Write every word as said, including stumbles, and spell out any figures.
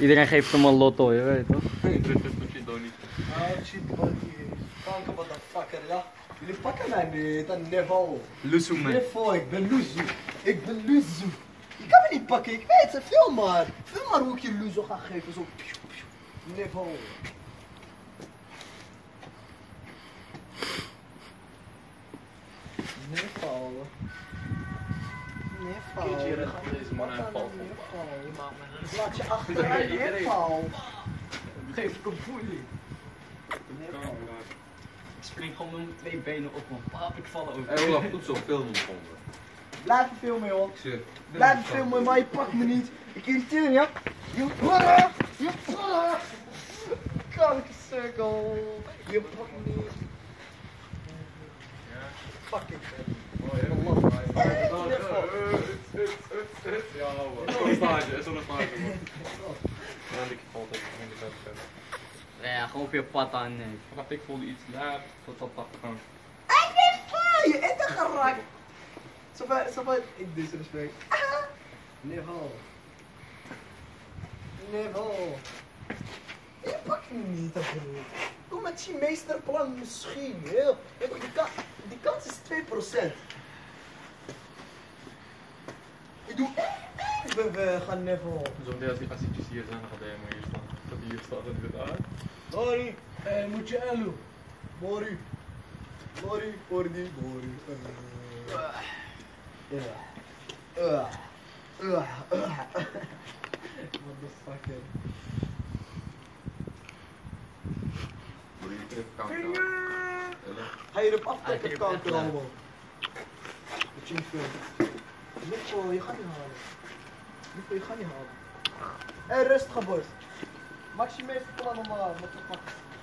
Iedereen geeft hem een lotto, je weet toch? Ah, shit, kanker, motherfucker, ja. Jullie pakken mij niet, dat niveau. Luzu man. Niveau, ik ben Luzu. Ik ben Luzu. Je kan me niet pakken, ik weet het, film maar. Film maar hoe ik je Luzu ga geven, zo. Niveau. Niveau. Niveau. Keertje gaan deze man aan val. Laat je achteruit, niveau. Geef ik een voeling. Ik spring gewoon met twee benen op mijn paap, ik val over. Hé, Olaf, goed zo filmen gevonden. Blijf filmen, joh. Blijf filmen, maar je pakt me niet. Ik irriteer je. Je porra! Je porra! Kankercirkel! Je pakt me niet. Fucking vet. Ja, man. Zonnestage, zonnestage, man. Ja, ik valt even in de kant. Ja, gewoon op je pad aan. Nee. Wacht, ik voelde iets laat tot dat tachtig gaan. Ik ben van je eten geraakt. Zoveel, zoveel. Ik disrespect. Niveau. Niveau. Je pakt me niet, dat broer. Doe met je meesterplan misschien. Heel. Die, ka die kans is twee procent. Ik doe echt. Ik ben weg aan niveau. Zo meteen als die gastietjes hier zijn, dan gaat hij helemaal hier staan. Dat hij hier staat en dit aan. Mori, eh, moet je elu. Mori. Mori, voor die, Mori. Motherfucker. Moet je terug kanker. Ga je erop aftrekken, het kanker allemaal. Dat je niet filmt. Nico, je gaat niet halen. Nico, je gaat niet halen. Hé, hey, rustig, boys. Maak je meeste plan normaal, wat de fuck.